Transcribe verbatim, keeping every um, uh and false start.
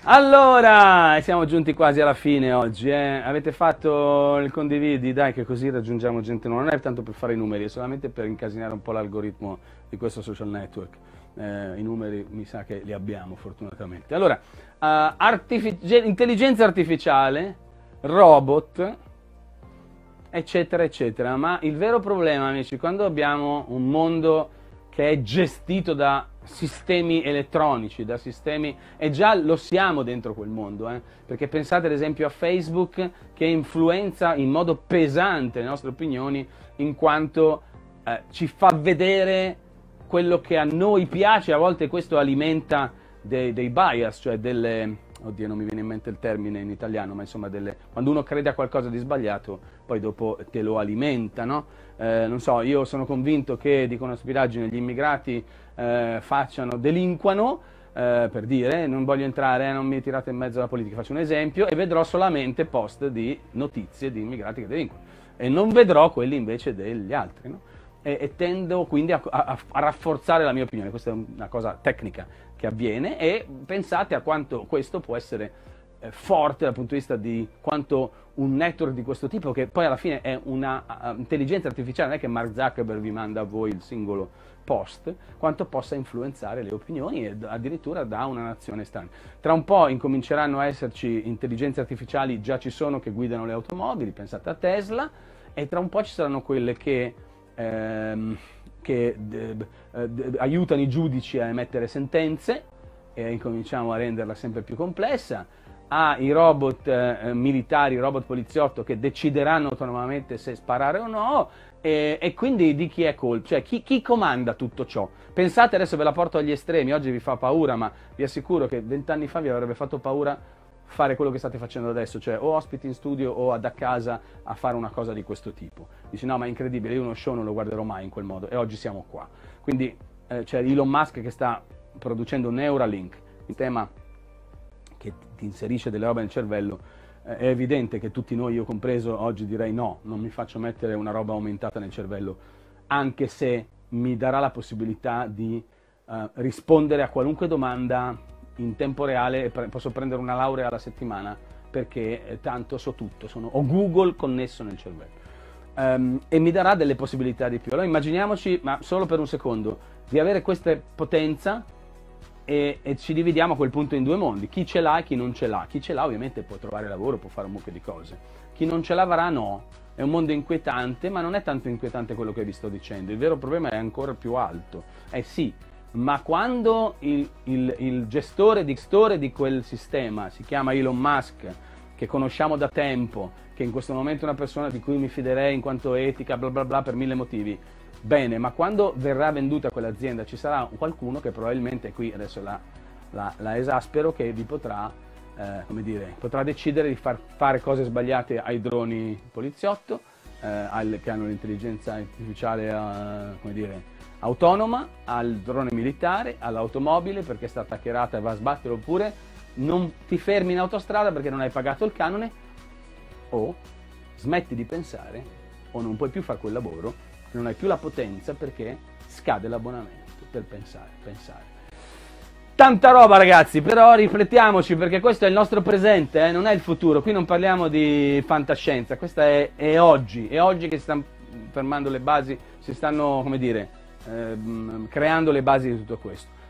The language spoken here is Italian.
Allora, siamo giunti quasi alla fine oggi, eh. Avete fatto il condividi, dai che così raggiungiamo gente nuova, non è tanto per fare i numeri, è solamente per incasinare un po' l'algoritmo di questo social network. Eh, I numeri mi sa che li abbiamo fortunatamente. Allora, uh, artific- intelligenza artificiale, robot, eccetera eccetera, ma il vero problema, amici, quando abbiamo un mondo che è gestito da sistemi elettronici, da sistemi, e già lo siamo dentro quel mondo, eh? Perché pensate ad esempio a Facebook che influenza in modo pesante le nostre opinioni in quanto eh, ci fa vedere quello che a noi piace, a volte questo alimenta dei, dei bias, cioè delle... Oddio, non mi viene in mente il termine in italiano, ma insomma, delle, quando uno crede a qualcosa di sbagliato, poi dopo te lo alimenta, no? Eh, non so, io sono convinto che, dico una stupidaggine, gli immigrati eh, facciano, delinquano, eh, per dire, non voglio entrare, eh, non mi tirate in mezzo alla politica, faccio un esempio, e vedrò solamente post di notizie di immigrati che delinquano, e non vedrò quelli invece degli altri, no? E, e tendo quindi a, a, a rafforzare la mia opinione, questa è una cosa tecnica che avviene, e pensate a quanto questo può essere eh, forte dal punto di vista di quanto un network di questo tipo, che poi alla fine è una uh, intelligenza artificiale, non è che Mark Zuckerberg vi manda a voi il singolo post, quanto possa influenzare le opinioni e addirittura da una nazione estranea. Tra un po' incominceranno a esserci intelligenze artificiali, già ci sono, che guidano le automobili, pensate a Tesla, e tra un po' ci saranno quelle che ehm, che d- d- aiutano i giudici a emettere sentenze, e incominciamo a renderla sempre più complessa, a i robot eh, militari, i robot poliziotto che decideranno autonomamente se sparare o no, e, e quindi di chi è colpa, cioè chi, chi comanda tutto ciò? Pensate, adesso ve la porto agli estremi, oggi vi fa paura, ma vi assicuro che vent'anni fa vi avrebbe fatto paura fare quello che state facendo adesso, cioè o ospiti in studio o da casa a fare una cosa di questo tipo. Dici no, ma è incredibile, io uno show non lo guarderò mai in quel modo, e oggi siamo qua. Quindi eh, c'è Elon Musk che sta producendo Neuralink, il tema che ti inserisce delle robe nel cervello. Eh, è evidente che tutti noi, io compreso, oggi direi no, non mi faccio mettere una roba aumentata nel cervello, anche se mi darà la possibilità di eh, rispondere a qualunque domanda in tempo reale, e pre- posso prendere una laurea alla settimana perché eh, tanto so tutto, sono, ho Google connesso nel cervello, um, e mi darà delle possibilità di più. Allora immaginiamoci, ma solo per un secondo, di avere questa potenza, e, e ci dividiamo a quel punto in due mondi, chi ce l'ha e chi non ce l'ha. Chi ce l'ha ovviamente può trovare lavoro, può fare un mucchio di cose, chi non ce l'avrà no. È un mondo inquietante, ma non è tanto inquietante quello che vi sto dicendo, il vero problema è ancora più alto. Eh sì, ma quando il, il, il gestore di, gestore di quel sistema si chiama Elon Musk, che conosciamo da tempo, che in questo momento è una persona di cui mi fiderei in quanto etica, bla bla bla, per mille motivi, bene, ma quando verrà venduta quell'azienda ci sarà qualcuno che probabilmente, qui adesso la, la, la esaspero, che vi potrà, eh, come dire, potrà decidere di far fare cose sbagliate ai droni poliziotto, eh, al, che hanno l'intelligenza artificiale, eh, come dire, autonoma, al drone militare, all'automobile perché è stata hackerata e va a sbattere, oppure non ti fermi in autostrada perché non hai pagato il canone, o smetti di pensare, o non puoi più fare quel lavoro, non hai più la potenza perché scade l'abbonamento per pensare, pensare. Tanta roba ragazzi, però riflettiamoci, perché questo è il nostro presente, eh? Non è il futuro, qui non parliamo di fantascienza, questa è, è oggi, è oggi che si stanno fermando le basi, si stanno, come dire, Ehm, creando le basi di tutto questo.